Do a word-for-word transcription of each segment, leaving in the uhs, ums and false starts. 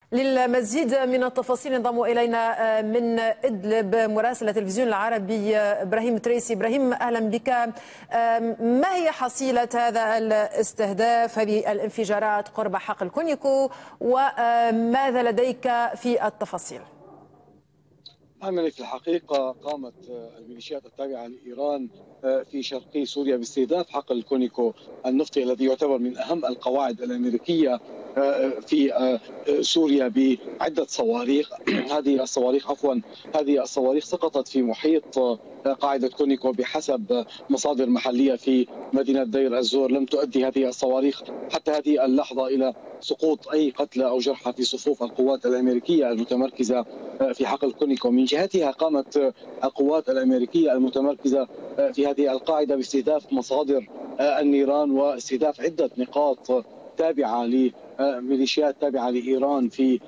للمزيد من التفاصيل ينضم إلينا من إدلب مراسل التلفزيون العربي إبراهيم تريسي. إبراهيم، أهلا بك. ما هي حصيلة هذا الاستهداف، هذه الانفجارات قرب حقل كونيكو، وماذا لديك في التفاصيل؟ عملي في الحقيقة قامت الميليشيات التابعة لإيران في شرقي سوريا باستهداف حقل كونيكو النفطي الذي يعتبر من أهم القواعد الأمريكية في سوريا بعدة صواريخ. هذه الصواريخ عفوا هذه الصواريخ سقطت في محيط قاعدة كونيكو بحسب مصادر محلية في مدينة دير الزور. لم تؤدي هذه الصواريخ حتى هذه اللحظة إلى سقوط أي قتلى أو جرحى في صفوف القوات الأمريكية المتمركزة في حقل كونيكو. من جهتها قامت القوات الأمريكية المتمركزة في هذه القاعدة باستهداف مصادر النيران واستهداف عدة نقاط تابعة لميليشيات تابعة لإيران في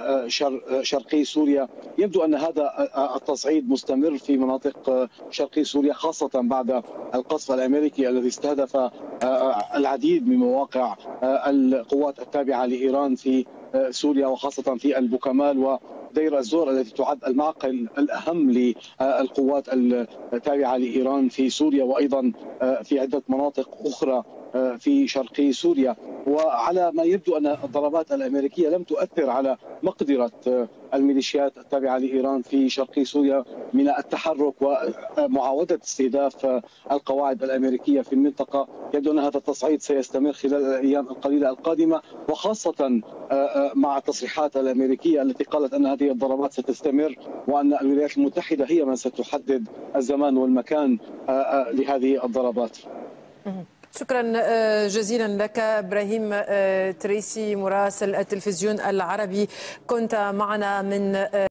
شرقي سوريا. يبدو أن هذا التصعيد مستمر في مناطق شرقي سوريا، خاصة بعد القصف الأمريكي الذي استهدف العديد من مواقع القوات التابعة لإيران في سوريا، وخاصة في البوكمال ودير الزور التي تعد المعقل الأهم للقوات التابعة لإيران في سوريا، وأيضا في عدة مناطق أخرى في شرقي سوريا. وعلى ما يبدو أن الضربات الأمريكية لم تؤثر على مقدرة الميليشيات التابعة لإيران في شرقي سوريا من التحرك ومعاودة استهداف القواعد الأمريكية في المنطقة. يبدو أن هذا التصعيد سيستمر خلال الأيام القليلة القادمة، وخاصة مع التصريحات الأمريكية التي قالت أن هذه الضربات ستستمر وأن الولايات المتحدة هي من ستحدد الزمان والمكان لهذه الضربات. شكرا جزيلا لك إبراهيم تريسي مراسل التلفزيون العربي، كنت معنا من